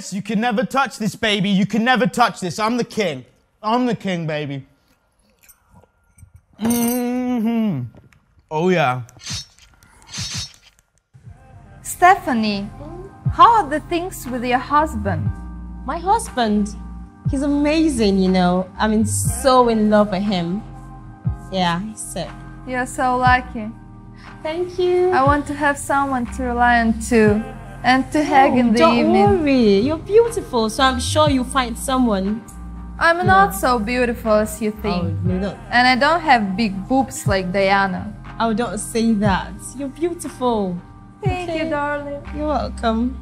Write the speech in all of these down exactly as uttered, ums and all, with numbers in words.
Alex, you can never touch this, baby. You can never touch this. I'm the king. I'm the king, baby. Mm-hmm. Oh, yeah. Stephanie, how are the things with your husband? My husband? He's amazing, you know. I'm in so in love with him. Yeah, he's sick. You're so lucky. Thank you. I want to have someone to rely on too, and to hug oh, in the don't evening. Don't worry, you're beautiful, so I'm sure you'll find someone. I'm yeah. not so beautiful as you think. Oh, no, no. And I don't have big boobs like Diana. Oh, don't say that. You're beautiful. Thank okay. you, darling. You're welcome.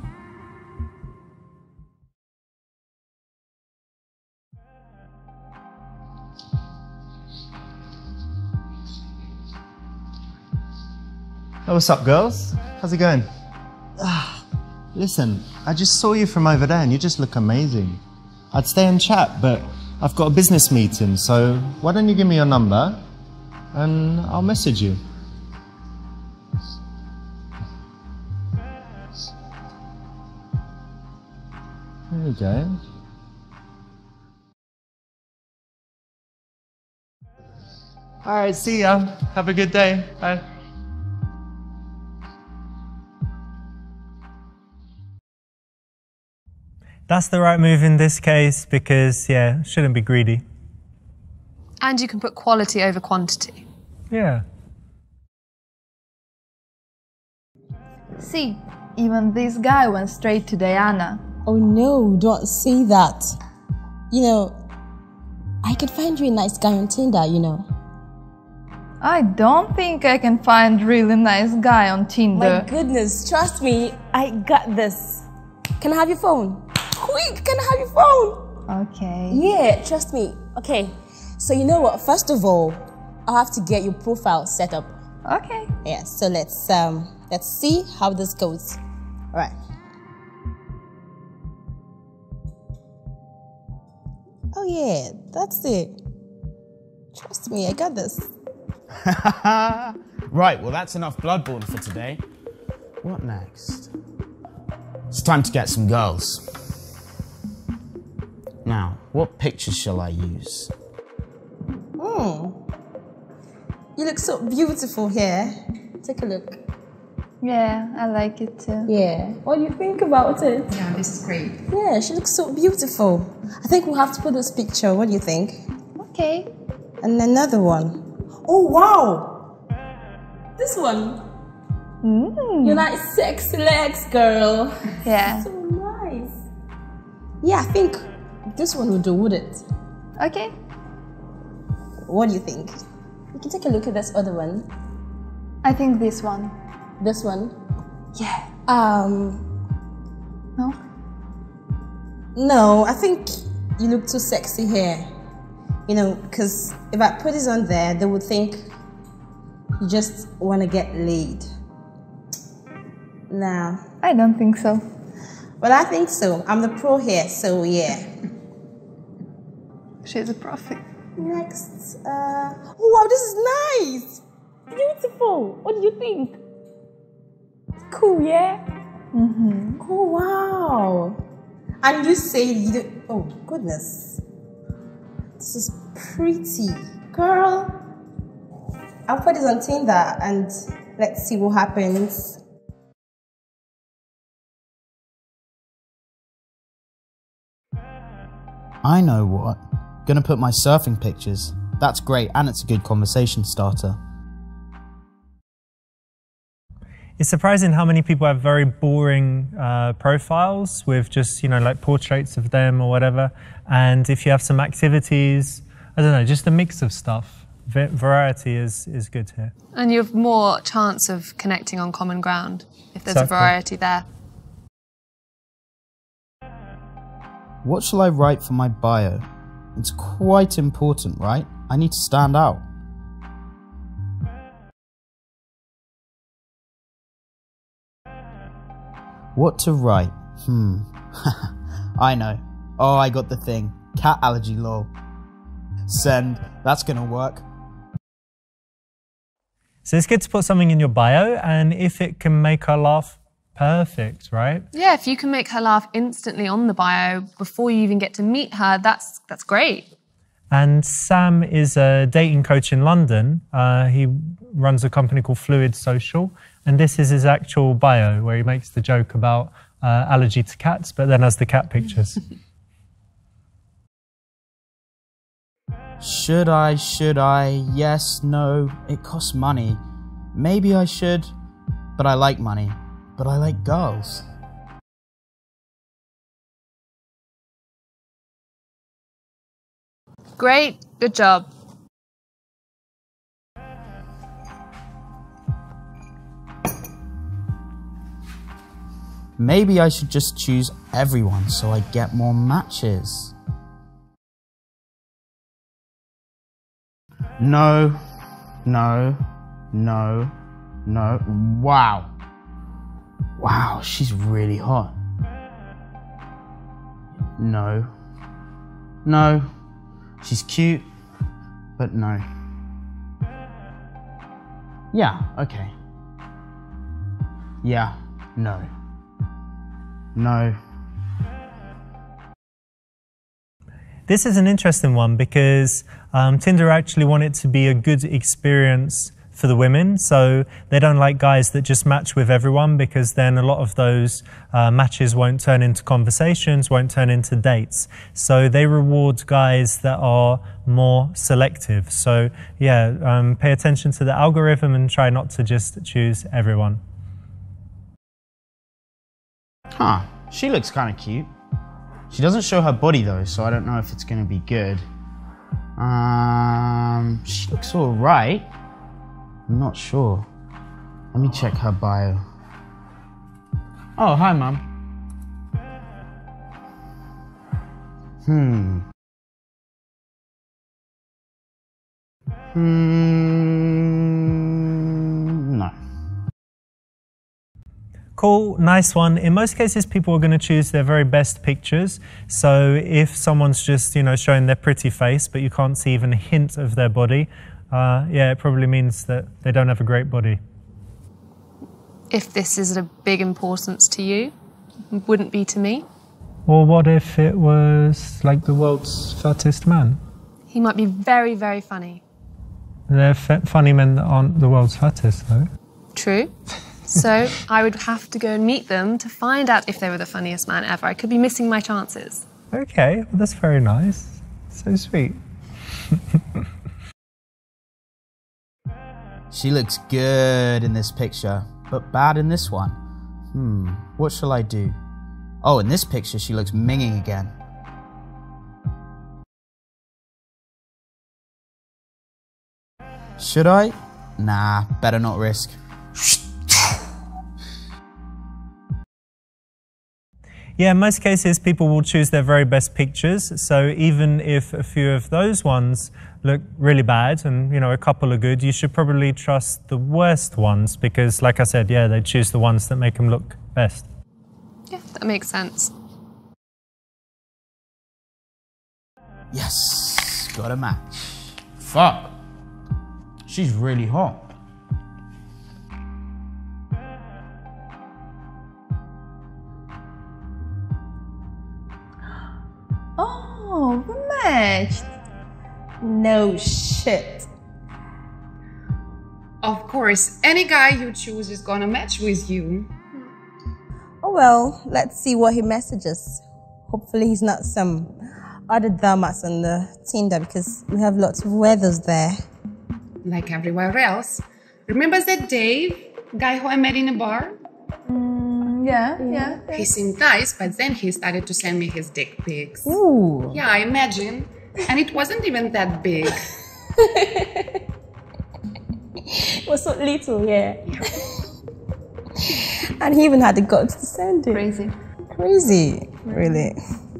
Oh, what's up, girls? How's it going? Ah, listen, I just saw you from over there and you just look amazing. I'd stay and chat, but I've got a business meeting, so why don't you give me your number and I'll message you. There you go. All right, see ya. Have a good day. Bye. That's the right move in this case because, yeah, shouldn't be greedy. And you can put quality over quantity. Yeah. See, even this guy went straight to Diana. Oh no, don't say that. You know, I could find you a nice guy on Tinder, you know. I don't think I can find a really nice guy on Tinder. My goodness, trust me, I got this. Can I have your phone? Quick, can I have your phone? Okay. Yeah, trust me. Okay, so you know what? First of all, I'll have to get your profile set up. Okay. Yeah, so let's um let's see how this goes. All right. Oh yeah, that's it. Trust me, I got this. Right, well that's enough Bloodborne for today. What next? It's time to get some girls. Now, what pictures shall I use? Hmm. You look so beautiful here. Take a look. Yeah, I like it too. Yeah. What do you think about it? Yeah, this is great. Yeah, she looks so beautiful. I think we'll have to put this picture. What do you think? Okay. And another one. Oh, wow! This one. Mm. You're like sexy legs, girl. Yeah. So nice. Yeah, I think this one would do, would it? Okay. What do you think? You can take a look at this other one. I think this one. This one? Yeah. Um. No? No, I think you look too sexy here. You know, because if I put this on there, they would think you just want to get laid. Nah. I don't think so. Well, I think so. I'm the pro here, so yeah. She's a prophet. Next. Uh, oh, wow, this is nice. Beautiful. What do you think? Cool, yeah? Mm-hmm. Oh, wow. And you say you do, oh, goodness. This is pretty. Girl. I'll put this on Tinder and let's see what happens. I know what. Gonna put my surfing pictures. That's great, and it's a good conversation starter. It's surprising how many people have very boring uh, profiles with just, you know, like portraits of them or whatever. And if you have some activities, I don't know, just a mix of stuff. V variety is, is good here. And you have more chance of connecting on common ground if there's Exactly. a variety there. What shall I write for my bio? It's quite important, right? I need to stand out. What to write? Hmm. I know. Oh, I got the thing. Cat allergy lol. Send. That's gonna work. So it's good to put something in your bio, and if it can make her laugh, perfect, right? Yeah, if you can make her laugh instantly on the bio before you even get to meet her, that's that's great. And Sam is a dating coach in London. Uh, he runs a company called Fluid Social, and this is his actual bio, where he makes the joke about uh, allergy to cats, but then has the cat pictures. Should I, should I, yes, no, it costs money. Maybe I should, but I like money, but I like girls. Great, good job. Maybe I should just choose everyone so I get more matches. No, no, no, no. Wow. Wow, she's really hot. No. No. She's cute, but no. Yeah, okay. Yeah, no. No. This is an interesting one because um, Tinder actually want it to be a good experience for the women, so they don't like guys that just match with everyone, because then a lot of those uh, matches won't turn into conversations, won't turn into dates. So they reward guys that are more selective. So yeah, um, pay attention to the algorithm and try not to just choose everyone. Huh, she looks kind of cute. She doesn't show her body though, so I don't know if it's gonna be good. Um, she looks all right. I'm not sure. Let me check her bio. Oh, hi, Mum. Hmm. Hmm. No. Cool, nice one. In most cases, people are going to choose their very best pictures. So if someone's just, you know, showing their pretty face, but you can't see even a hint of their body, uh, yeah, it probably means that they don't have a great body. If this is of big importance to you, wouldn't be to me. Or what if it was like the world's fattest man? He might be very, very funny. There are f funny men that aren't the world's fattest, though. True. So I would have to go and meet them to find out if they were the funniest man ever. I could be missing my chances. Okay, well, that's very nice. So sweet. She looks good in this picture, but bad in this one. Hmm, what shall I do? Oh, in this picture, she looks minging again. Should I? Nah, better not risk. Yeah, in most cases, people will choose their very best pictures. So even if a few of those ones look really bad and, you know, a couple are good, you should probably trust the worst ones because, like I said, yeah, they choose the ones that make them look best. Yeah, that makes sense. Yes, got a match. Fuck. She's really hot. Oh, we matched. No shit. Of course, any guy you choose is gonna match with you. Oh well, let's see what he messages. Hopefully he's not some other dumbass on the Tinder because we have lots of weathers there. Like everywhere else. Remember that Dave, guy who I met in a bar? Mm, yeah, yeah. yeah. He seemed nice, but then he started to send me his dick pics. Ooh. Yeah, I imagine. And it wasn't even that big. It was so little, yeah. yeah. And he even had the guts to send it. Crazy. Crazy, really.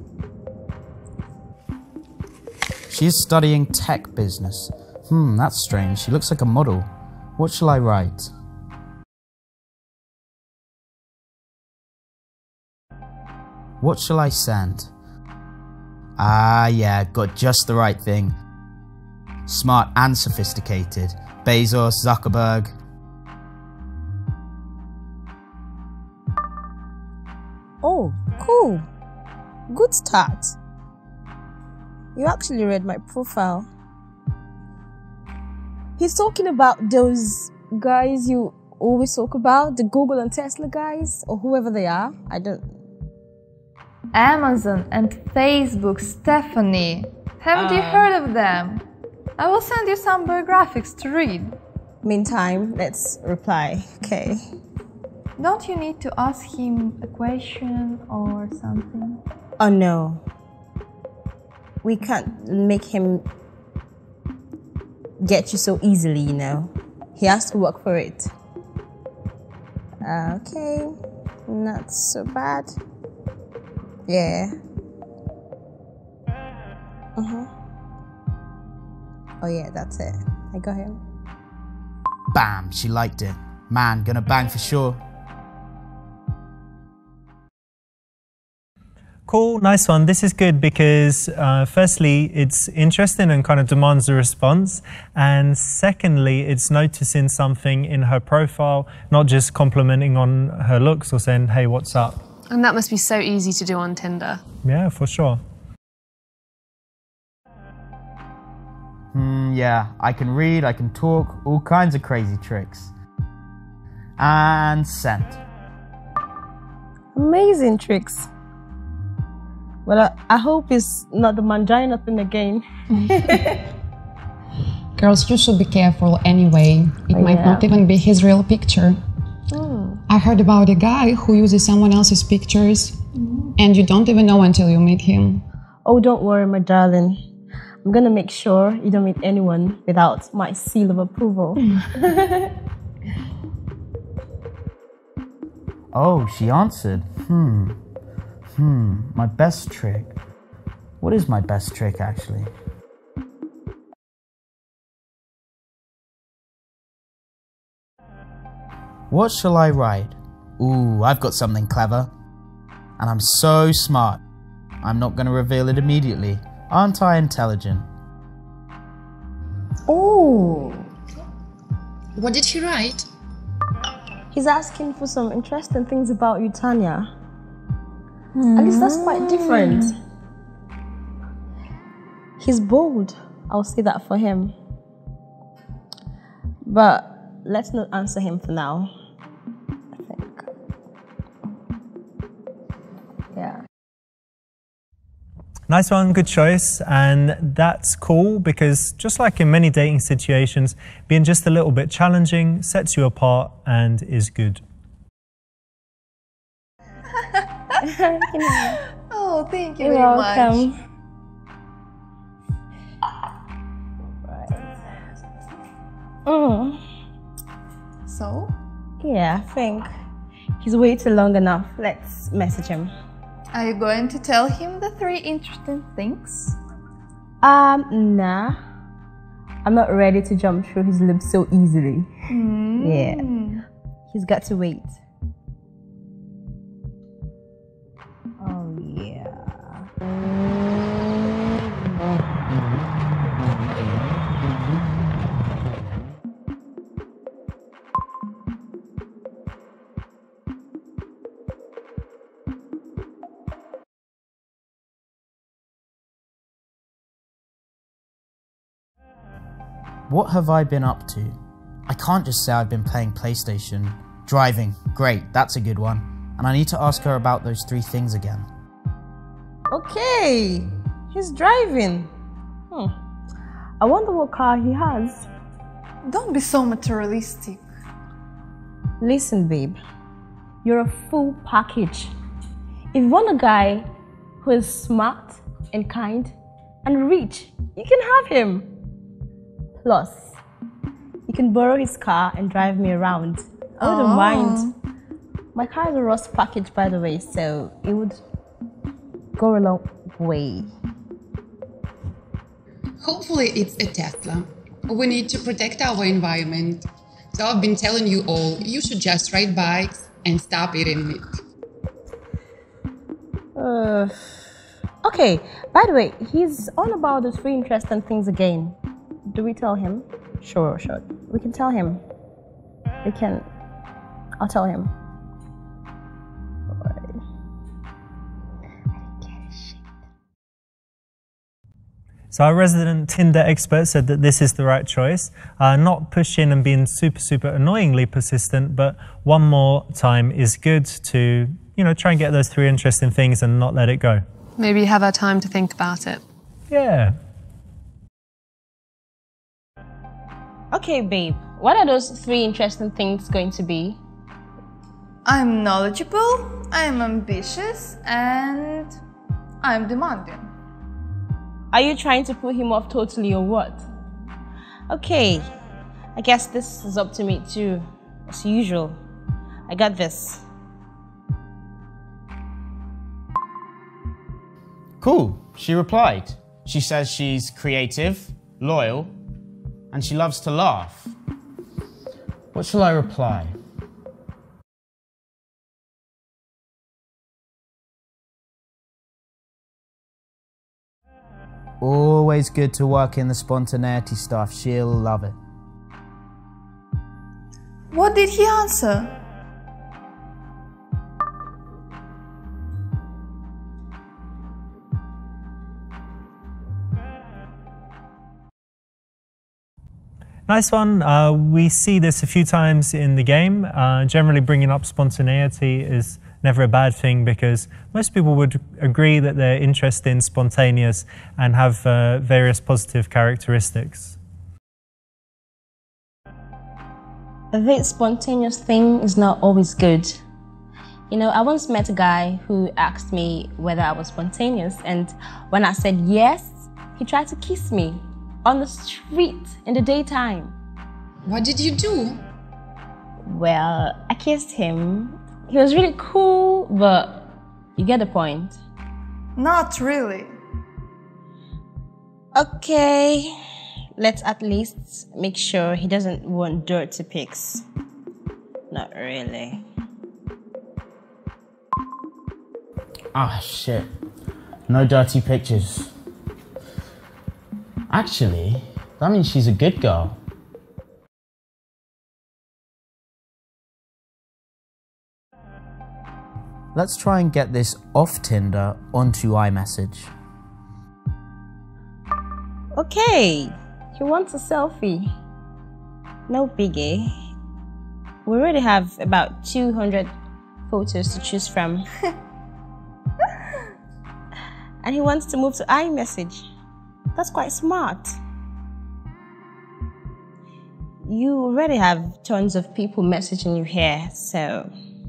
She's studying tech business. Hmm, that's strange. She looks like a model. What shall I write? What shall I send? Ah, yeah, got just the right thing. Smart and sophisticated. Bezos, Zuckerberg. Cool. Good start. You actually read my profile. He's talking about those guys you always talk about, the Google and Tesla guys, or whoever they are. I don't... Amazon and Facebook, Stephanie. Haven't Uh. you heard of them? I will send you some biographics to read. Meantime, let's reply. Okay. Don't you need to ask him a question or something? Oh no. We can't make him get you so easily, you know. He has to work for it. Okay. Not so bad. Yeah. Uh-huh. Oh yeah, that's it. I got him. Bam, she liked it. Man, gonna bang for sure. Cool, nice one. This is good because uh, firstly, it's interesting and kind of demands a response. And secondly, it's noticing something in her profile, not just complimenting on her looks or saying, hey, what's up? And that must be so easy to do on Tinder. Yeah, for sure. Hmm, yeah, I can read, I can talk, all kinds of crazy tricks. And sent. Amazing tricks. Well, I, I hope it's not the mangina thing again. Girls, you should be careful anyway. It Oh, might yeah. not even be his real picture. Oh. I heard about a guy who uses someone else's pictures, and you don't even know until you meet him. Oh, don't worry, my darling. I'm gonna make sure you don't meet anyone without my seal of approval. Oh, she answered. Hmm. Hmm, my best trick. What is my best trick, actually? What shall I write? Ooh, I've got something clever. And I'm so smart. I'm not going to reveal it immediately. Aren't I intelligent? Oh, What did he write? he's asking for some interesting things about you, Tanya. At least that's quite different. He's bold. I'll say that for him. But let's not answer him for now. I think. Yeah. Nice one, good choice. And that's cool because just like in many dating situations, being just a little bit challenging sets you apart and is good. Oh, thank you You're very welcome. much. Mm. So, Yeah, I think he's waited long enough. Let's message him. are you going to tell him the three interesting things? Um, nah. I'm not ready to jump through his lips so easily. Yeah. He's got to wait. Oh, yeah. What have I been up to? I can't just say I've been playing PlayStation. Driving, great, that's a good one. And I need to ask her about those three things again. Okay. He's driving. Hmm. I wonder what car he has. Don't be so materialistic. Listen, babe. You're a full package. If you want a guy who is smart and kind and rich, you can have him. Plus, you can borrow his car and drive me around. I wouldn't Oh. mind. My car is a Ross package, by the way, so it would go a long way. Hopefully it's a Tesla. We need to protect our environment. So I've been telling you all, you should just ride bikes and stop eating meat. Uh, okay, by the way, he's on about the three interesting things again. Do we tell him? Sure, sure. We can tell him. We can. I'll tell him. Alright. So our resident Tinder expert said that this is the right choice. Uh, not pushing and being super, super annoyingly persistent, but one more time is good to, you know, try and get those three interesting things and not let it go. Maybe have our time to think about it. Yeah. Okay, babe. What are those three interesting things going to be? I'm knowledgeable, I'm ambitious, and I'm demanding. Are you trying to put him off totally or what? Okay, I guess this is up to me too, as usual. I got this. Cool, she replied. She says she's creative, loyal, and she loves to laugh. What shall I reply? Always good to work in the spontaneity stuff. She'll love it. What did he answer? Nice one. Uh, we see this a few times in the game. Uh, generally bringing up spontaneity is never a bad thing because most people would agree that they're interested in spontaneous and have uh, various positive characteristics. This spontaneous thing is not always good. You know, I once met a guy who asked me whether I was spontaneous, and when I said yes, he tried to kiss me on the street in the daytime. What did you do? Well, I kissed him. He was really cool, but you get the point. Not really. Okay, let's at least make sure he doesn't want dirty pics. Not really. Ah, shit. No dirty pictures. Actually, that means she's a good girl. Let's try and get this off Tinder onto iMessage. Okay, he wants a selfie. No biggie. We already have about two hundred photos to choose from. And he wants to move to iMessage. That's quite smart. You already have tons of people messaging you here, so...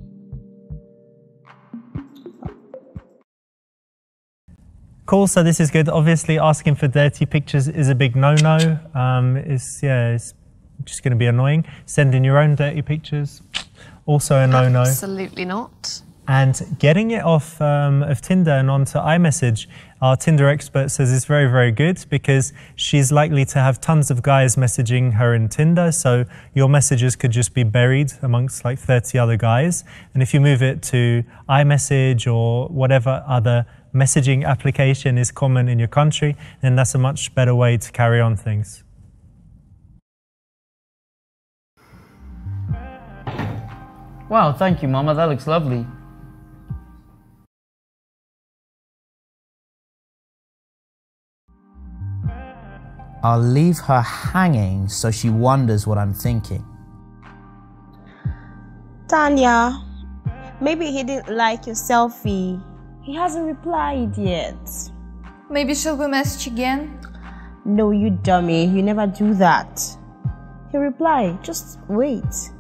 Cool, so this is good. Obviously, asking for dirty pictures is a big no-no. Um, it's, yeah, it's just going to be annoying. Sending your own dirty pictures, also a no-no. Absolutely not. And getting it off um, of Tinder and onto iMessage, our Tinder expert says is very, very good because she's likely to have tons of guys messaging her in Tinder, so your messages could just be buried amongst like thirty other guys. And if you move it to iMessage or whatever other messaging application is common in your country, then that's a much better way to carry on things. Wow, thank you, Mama. That looks lovely. I'll leave her hanging so she wonders what I'm thinking. Tanya, maybe he didn't like your selfie. He hasn't replied yet. Maybe she'll go message again? No, you dummy. You never do that. He'll reply. Just wait.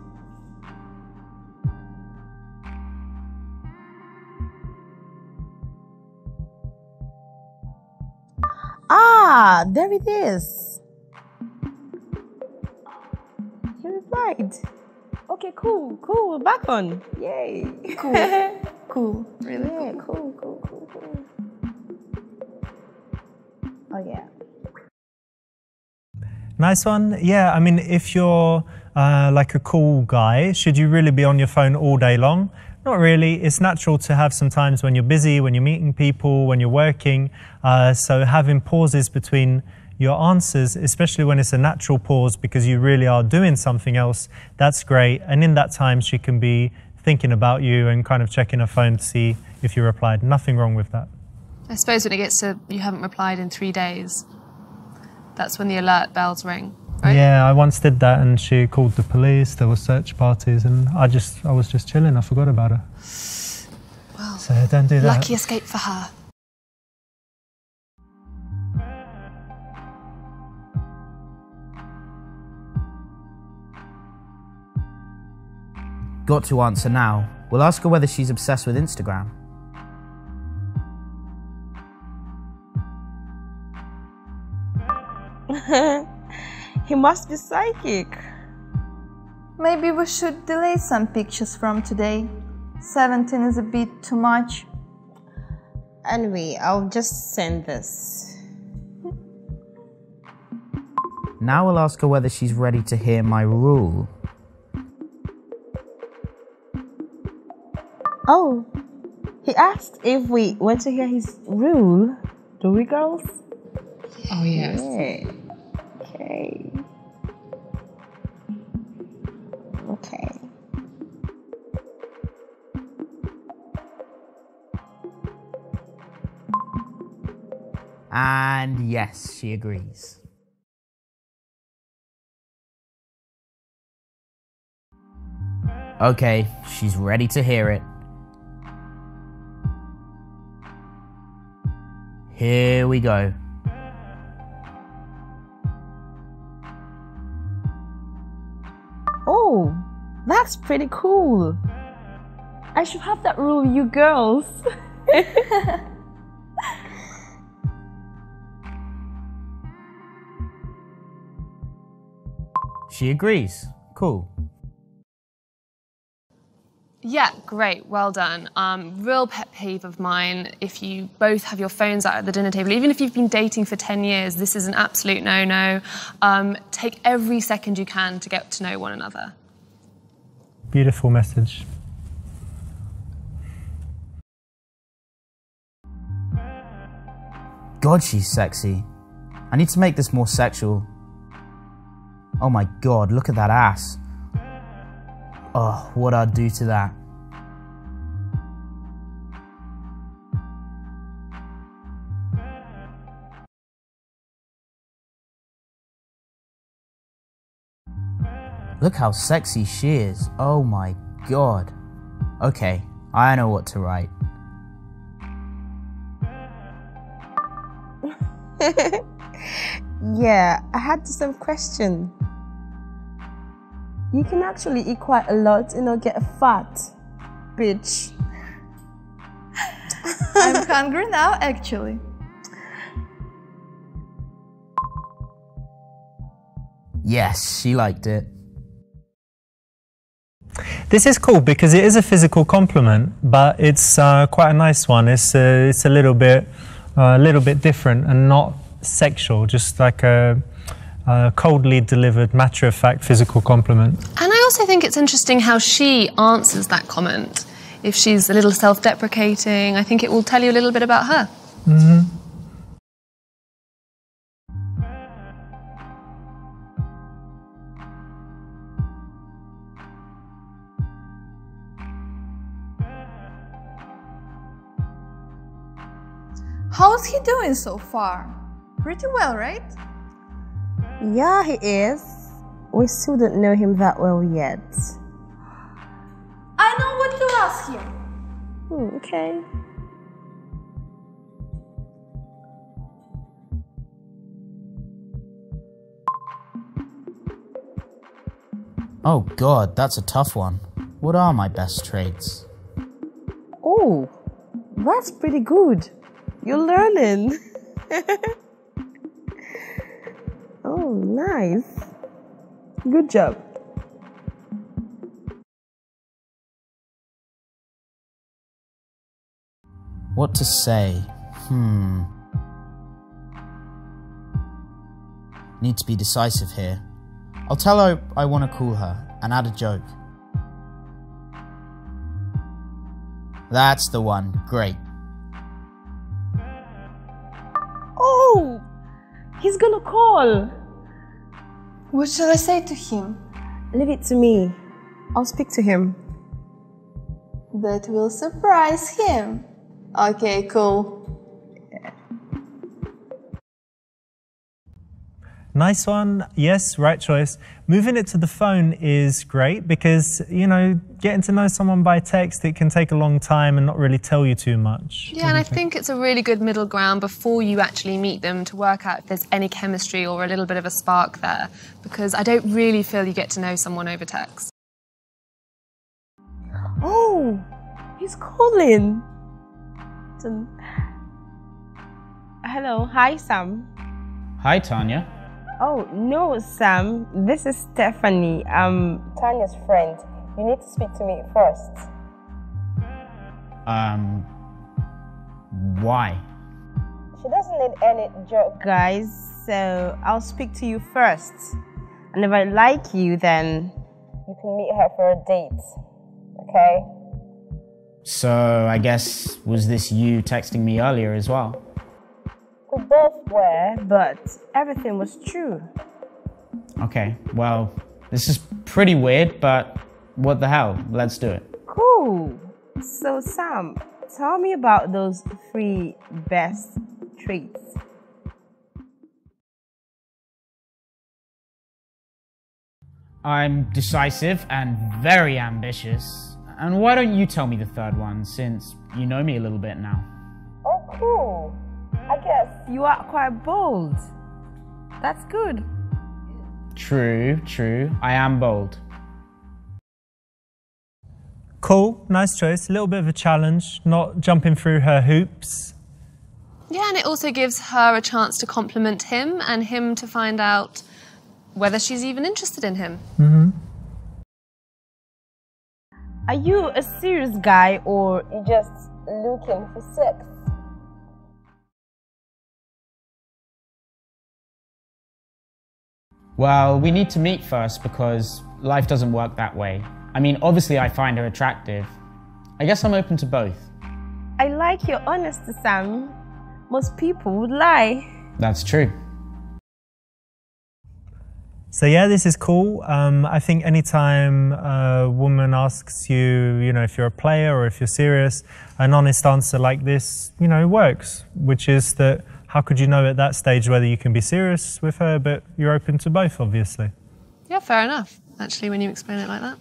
Ah, there it is. He replied. Okay, cool, cool. Back on. Yay. Cool. Cool. Really Yeah, cool. cool, cool, cool, cool. Oh, yeah. Nice one. Yeah, I mean, if you're uh, like a cool guy, should you really be on your phone all day long? Not really. It's natural to have some times when you're busy, when you're meeting people, when you're working. Uh, so having pauses between your answers, especially when it's a natural pause because you really are doing something else, that's great. And in that time, she can be thinking about you and kind of checking her phone to see if you replied. Nothing wrong with that. I suppose when it gets to you haven't replied in three days, that's when the alert bells ring, right? Yeah, I once did that, and she called the police. There were search parties, and I just I was just chilling. I forgot about her. Well, so don't do that. Lucky escape for her. Got to answer now. We'll ask her whether she's obsessed with Instagram. He must be psychic. Maybe we should delete some pictures from today. seventeen is a bit too much. Anyway, I'll just send this. Now we'll ask her whether she's ready to hear my rule. Oh, he asked if we want to hear his rule. Do we, girls? Oh, yes. Yeah. Okay. Okay. And yes, she agrees. Okay, she's ready to hear it. Here we go. Oh, that's pretty cool. I should have that rule, you girls. She agrees. Cool. Yeah, great, well done. Um, real pet peeve of mine, if you both have your phones out at the dinner table, even if you've been dating for ten years, this is an absolute no-no. Um, take every second you can to get to know one another. Beautiful message. God, she's sexy. I need to make this more sexual. Oh my God, look at that ass. Oh, what I'd do to that. Look how sexy she is. Oh my God. Okay, I know what to write. Yeah, I had some question. You can actually eat quite a lot and not get fat, bitch. I'm hungry now, actually. Yes, she liked it. This is cool because it is a physical compliment, but it's uh, quite a nice one. It's uh, it's a little bit uh, a little bit different and not sexual, just like a, a coldly delivered, matter-of-fact physical compliment. And I also think it's interesting how she answers that comment. If she's a little self-deprecating, I think it will tell you a little bit about her. Mm-hmm. How's he doing so far? Pretty well, right? Yeah, he is. We still don't know him that well yet. I know what to ask him. Hmm, okay. Oh God, that's a tough one. What are my best traits? Oh, that's pretty good. You're learning. Oh, nice. Good job. What to say? Hmm. Need to be decisive here. I'll tell her I want to call her and add a joke. That's the one. Great. Oh, he's gonna call. What shall I say to him? Leave it to me. I'll speak to him. That will surprise him. Okay, cool. Nice one. Yes, right choice. Moving it to the phone is great because, you know, getting to know someone by text, it can take a long time and not really tell you too much. Yeah, and I think it's a really good middle ground before you actually meet them to work out if there's any chemistry or a little bit of a spark there, because I don't really feel you get to know someone over text. Oh, he's calling. Hello, hi Sam. Hi, Tanya. Oh, no, Sam. This is Stephanie. I'm Tanya's friend. You need to speak to me first. Um, why? She doesn't need any joke, guys, so I'll speak to you first. And if I like you, then you can meet her for a date, okay? So, I guess, was this you texting me earlier as well? We both were, but everything was true. Okay, well, this is pretty weird, but what the hell? Let's do it. Cool. So, Sam, tell me about those three best traits. I'm decisive and very ambitious. And why don't you tell me the third one, since you know me a little bit now? Oh, cool. I guess you are quite bold. That's good. True, true. I am bold. Cool, nice choice. A little bit of a challenge, not jumping through her hoops. Yeah, and it also gives her a chance to compliment him and him to find out whether she's even interested in him. Mm-hmm. Are you a serious guy or you just looking for sex? Well, we need to meet first because life doesn't work that way. I mean, obviously I find her attractive. I guess I'm open to both. I like your honesty, Sam. Most people would lie. That's true. So yeah, this is cool. Um, I think anytime a woman asks you, you know, if you're a player or if you're serious, an honest answer like this, you know, works, which is that how could you know at that stage whether you can be serious with her, but you're open to both, obviously. Yeah, fair enough, actually, when you explain it like that.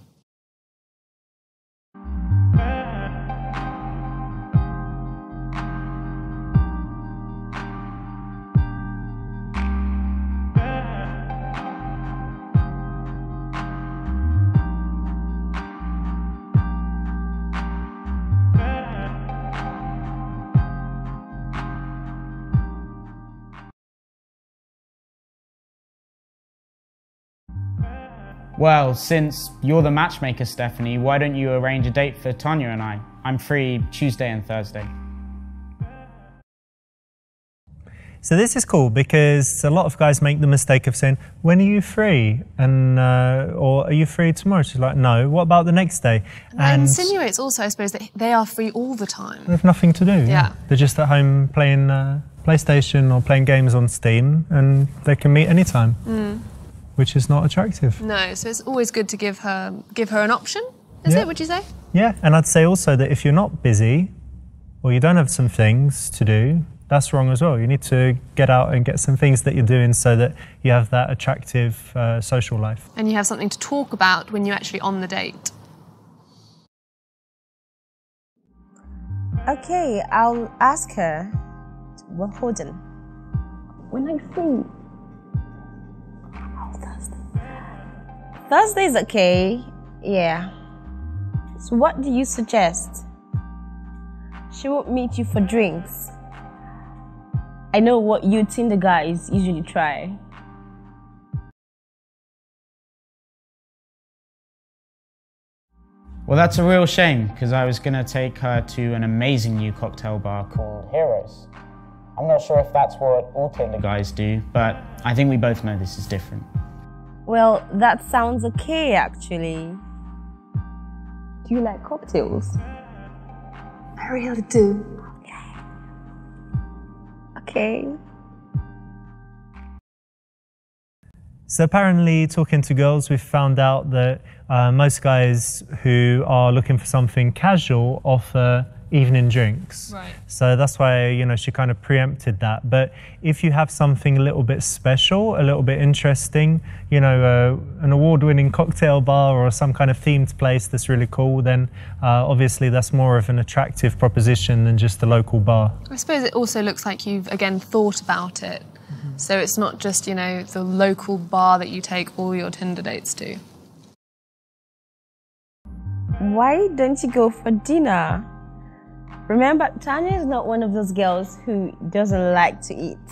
Well, since you're the matchmaker, Stephanie, why don't you arrange a date for Tanya and I? I'm free Tuesday and Thursday. So this is cool because a lot of guys make the mistake of saying, when are you free? And uh, or are you free tomorrow? She's like, no. What about the next day? That insinuates also, I suppose, that they are free all the time. They have nothing to do. Yeah. Yeah. They're just at home playing uh, PlayStation or playing games on Steam, and they can meet anytime. Mm. Which is not attractive. No, so it's always good to give her give her an option, is Yeah. it, would you say? Yeah, and I'd say also that if you're not busy or you don't have some things to do, that's wrong as well. You need to get out and get some things that you're doing so that you have that attractive uh, social life. And you have something to talk about when you're actually on the date. Okay, I'll ask her. Well, hold on. When I free? Thursday's okay, yeah. So what do you suggest? She won't meet you for drinks. I know what you Tinder guys usually try. Well, that's a real shame, because I was going to take her to an amazing new cocktail bar called Heroes. I'm not sure if that's what all Tinder guys do, but I think we both know this is different. Well, that sounds okay, actually. Do you like cocktails? I really do. Okay. So apparently, talking to girls, we've found out that uh, most guys who are looking for something casual offer evening drinks. Right. So that's why, you know, she kind of preempted that. But if you have something a little bit special, a little bit interesting, you know, uh, an award-winning cocktail bar or some kind of themed place that's really cool, then uh, obviously that's more of an attractive proposition than just a local bar. I suppose it also looks like you've, again, thought about it. Mm-hmm. So it's not just, you know, the local bar that you take all your Tinder dates to. Why don't you go for dinner? Remember, Tanya is not one of those girls who doesn't like to eat.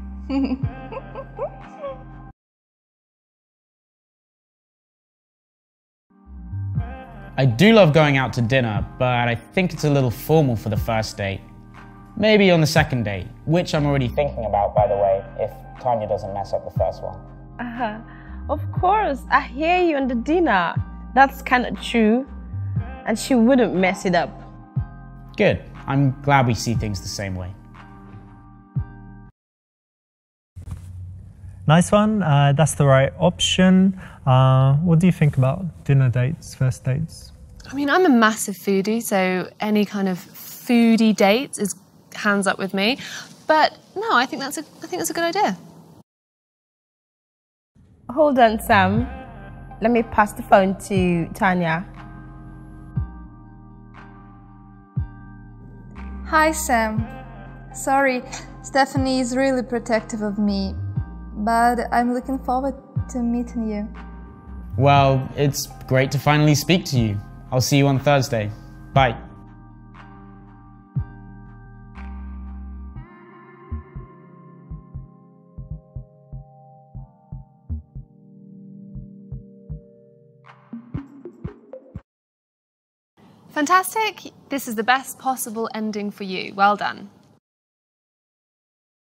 I do love going out to dinner, but I think it's a little formal for the first date. Maybe on the second date, which I'm already thinking about, by the way, if Tanya doesn't mess up the first one. Uh, of course, I hear you on the dinner. That's kind of true. And she wouldn't mess it up. Good. I'm glad we see things the same way. Nice one. Uh, that's the right option. Uh, what do you think about dinner dates, first dates? I mean, I'm a massive foodie, so any kind of foodie date is hands up with me. But no, I think that's a, I think that's a good idea. Hold on, Sam. Let me pass the phone to Tanya. Hi, Sam. Sorry, Stephanie is really protective of me, but I'm looking forward to meeting you. Well, it's great to finally speak to you. I'll see you on Thursday. Bye. Fantastic. This is the best possible ending for you. Well done.